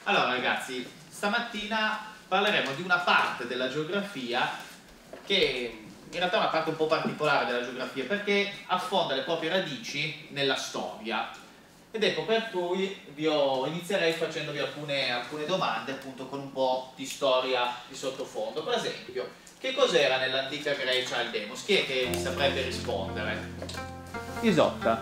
Allora ragazzi, stamattina parleremo di una parte della geografia che in realtà è una parte un po' particolare della geografia perché affonda le proprie radici nella storia. Ed ecco per cui inizierei facendovi alcune domande appunto con un po' di storia di sottofondo. Per esempio, che cos'era nell'antica Grecia il demos? Chi è che mi saprebbe rispondere? Isotta.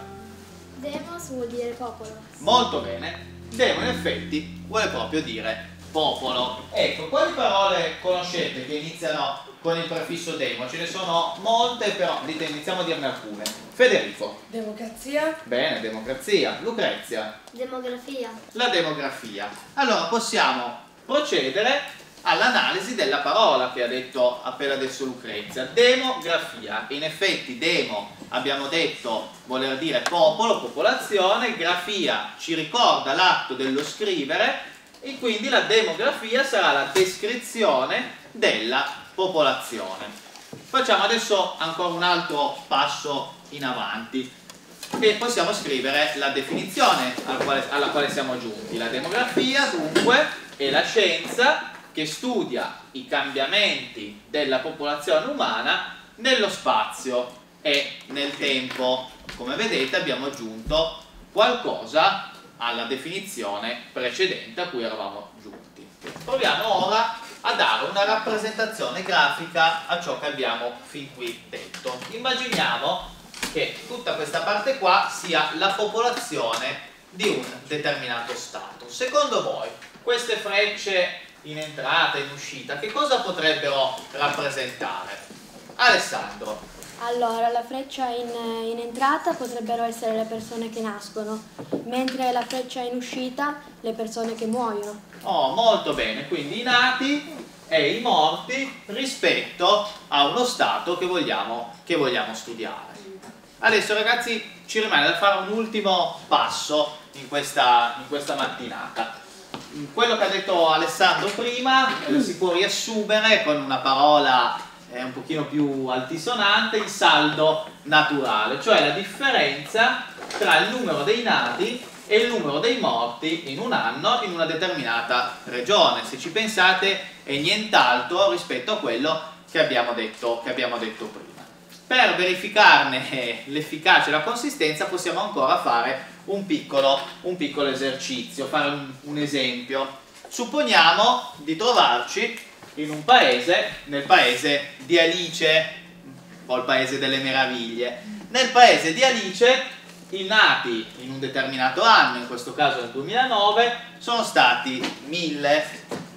Demos vuol dire popolo. Molto bene. Demo in effetti vuole proprio dire popolo. Ecco, quali parole conoscete che iniziano con il prefisso demo? Ce ne sono molte, però iniziamo a dirne alcune. Federico. Democrazia. Bene, democrazia. Lucrezia. Demografia. La demografia. Allora possiamo procedere all'analisi della parola che ha detto appena adesso Lucrezia. Demografia. In effetti demo abbiamo detto voler dire popolo, popolazione, grafia ci ricorda l'atto dello scrivere e quindi la demografia sarà la descrizione della popolazione. Facciamo adesso ancora un altro passo in avanti e possiamo scrivere la definizione alla quale siamo giunti. La demografia dunque è la scienza che studia i cambiamenti della popolazione umana nello spazio e nel tempo. Come vedete abbiamo aggiunto qualcosa alla definizione precedente a cui eravamo giunti. Proviamo ora a dare una rappresentazione grafica a ciò che abbiamo fin qui detto. Immaginiamo che tutta questa parte qua sia la popolazione di un determinato stato. Secondo voi queste frecce in entrata e in uscita che cosa potrebbero rappresentare? Alessandro. Allora, la freccia in entrata potrebbero essere le persone che nascono, mentre la freccia in uscita le persone che muoiono. Oh, molto bene, quindi i nati e i morti rispetto a uno stato che vogliamo studiare. Adesso ragazzi ci rimane da fare un ultimo passo in questa mattinata. Quello che ha detto Alessandro prima si può riassumere con una parola un pochino più altisonante, il saldo naturale, cioè la differenza tra il numero dei nati e il numero dei morti in un anno in una determinata regione. Se ci pensate è nient'altro rispetto a quello che abbiamo detto prima. Per verificarne l'efficacia e la consistenza possiamo ancora fare un piccolo esercizio, fare un esempio. Supponiamo di trovarci in un paese, nel paese di Alice, o il paese delle meraviglie. Nel paese di Alice i nati in un determinato anno, in questo caso nel 2009, sono stati 1000,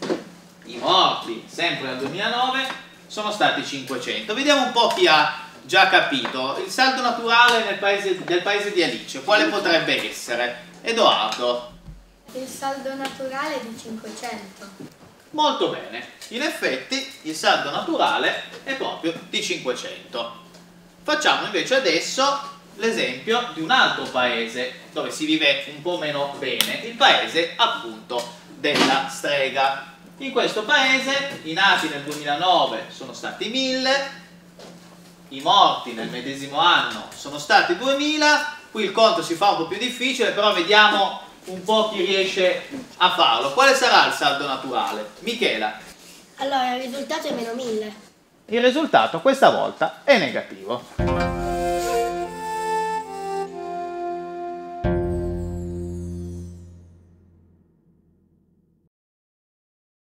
i morti sempre nel 2009 sono stati 500. Vediamo un po' chi ha già capito. Il saldo naturale del paese di Alice, quale potrebbe essere? Edoardo. Il saldo naturale è di 500. Molto bene, in effetti il saldo naturale è proprio di 500. Facciamo invece adesso l'esempio di un altro paese dove si vive un po' meno bene, il paese appunto della strega. In questo paese i nati nel 2009 sono stati 1000, i morti nel medesimo anno sono stati 2000, qui il conto si fa un po' più difficile, però vediamo un po' chi riesce a farlo. Quale sarà il saldo naturale? Michela. Allora, il risultato è meno 1000. Il risultato questa volta è negativo.